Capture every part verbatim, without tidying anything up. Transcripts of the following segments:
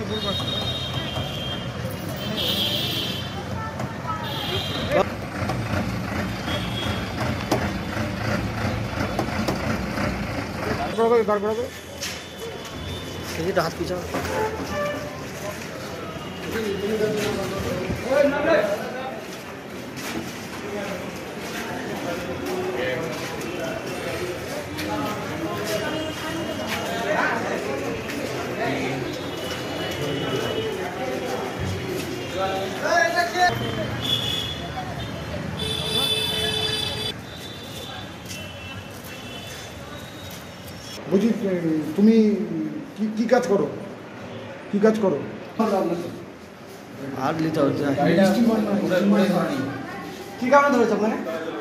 হাত পিছা বুঝি তুমি কি কি কাজ করো কি কাজ করো আর নিতে হচ্ছে কি কারণে ধরেছে আপনাকে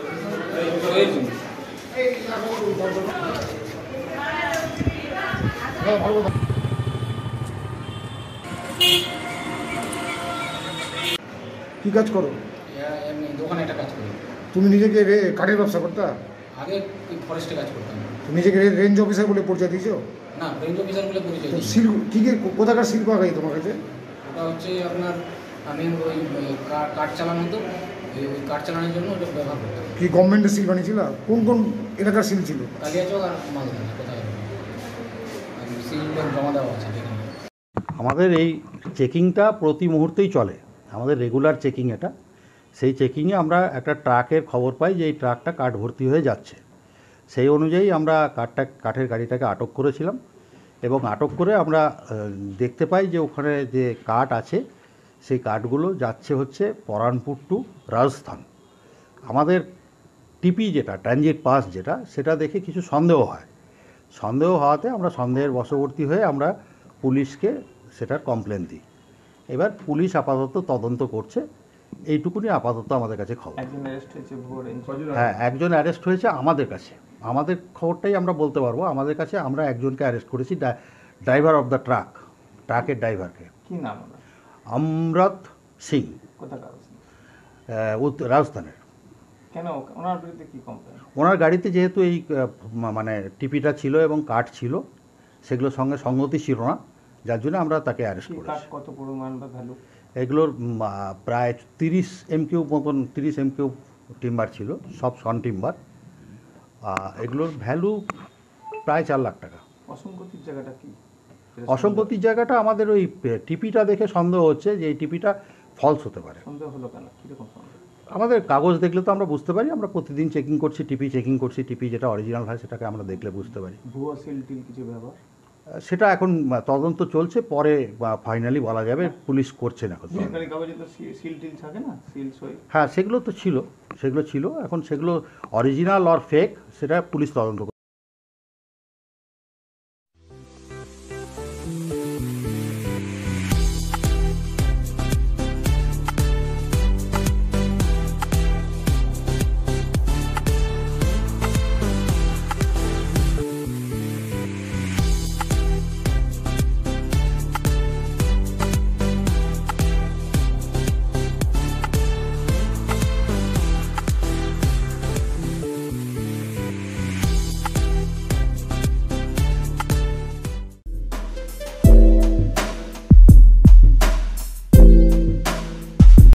কি কাজ করো? এমনি দোকানে একটা কাজ করি। তুমি নিজেকে কাঠের ব্যবসা করতা? আগে ফরেস্টে কাজ করতাম। নিজেকে রেঞ্জ অফিসার বলে পরিচয় দিয়েছো? না, রেঞ্জ অফিসার বলে পরিচয় দিই। শিল্প কী কোথাকার শিল্প আগে তোমার কাছে? ওটা হচ্ছে আপনার আমি ওই কাঠ চালানো তো ওই কাঠ চালানোর জন্য ওটা ব্যবহার করতাম। কি গভর্নমেন্টের শিল বানিয়েছিল? কোন কোন এলাকার শিল ছিল? কালিয়াচক আর মালদা কোথায় শিল জমা দেওয়া আছে। আমাদের এই চেকিংটা প্রতি মুহূর্তেই চলে, আমাদের রেগুলার চেকিং এটা। সেই চেকিংয়ে আমরা একটা ট্রাকের খবর পাই যে এই ট্রাকটা কাঠ ভর্তি হয়ে যাচ্ছে। সেই অনুযায়ী আমরা কাঠটা কাঠের গাড়িটাকে আটক করেছিলাম এবং আটক করে আমরা দেখতে পাই যে ওখানে যে কাঠ আছে সেই কাঠগুলো যাচ্ছে হচ্ছে পরানপুর টু রাজস্থান। আমাদের টিপি যেটা ট্রানজিট পাস যেটা সেটা দেখে কিছু সন্দেহ হয়। সন্দেহ হওয়াতে আমরা সন্দেহের বশবর্তী হয়ে আমরা পুলিশকে সেটার কমপ্লেন দিই। এবার পুলিশ আপাতত তদন্ত করছে, এইটুকুনি আপাতত আমাদের কাছে খবর। হ্যাঁ, একজন অ্যারেস্ট হয়েছে আমাদের কাছে, আমাদের খবরটাই আমরা বলতে পারবো। আমাদের কাছে আমরা একজনকে অ্যারেস্ট করেছি, ড্রাইভার অফ দ্য ট্রাক, ট্রাকের ড্রাইভারকে। কি নাম? অমরত সিং, রাজস্থানের। কেন ওনার বিরুদ্ধে কি কমপ্লেন? ওনার গাড়িতে যেহেতু এই মানে টিপিটা ছিল এবং কাঠ ছিল, সেগুলোর সঙ্গে সঙ্গতি ছিল না, যার জন্য আমরা তাকে অ্যারেস্ট করেছি। কত পরিমাণ বা ভ্যালু? এগুলোর প্রায় তিরিশ এমকিউ মতন, তিরিশ এমকিউ টিম্বার ছিল, সব সন টিম্বার। এগুলোর ভ্যালু প্রায় চার লাখ টাকা। অসংগতির জায়গাটা কি? অসংগতির জায়গাটা আমাদের ওই টিপিটা দেখে সন্দেহ হচ্ছে যে এই টিপিটা ফলস হতে পারে। সন্দেহ হলো কেন? কীরকম সন্দেহ? আমাদের কাগজ দেখলে তো আমরা বুঝতে পারি, আমরা প্রতিদিন চেকিং করছি, টিপি চেকিং করছি, টিপি যেটা অরিজিনাল হয় সেটাকে আমরা দেখলে বুঝতে পারি। ভুয়া সিল টিল কিছু ব্যবহার? সেটা এখন তদন্ত চলছে, পরে ফাইনালি বলা যাবে, পুলিশ করছে না। সরকারি কাগজে তো সিল টিল থাকে না, সিল সই? হ্যাঁ, সেগুলো তো ছিল, সেগুলো ছিল। এখন সেগুলো অরিজিনাল অর ফেক সেটা পুলিশ তদন্ত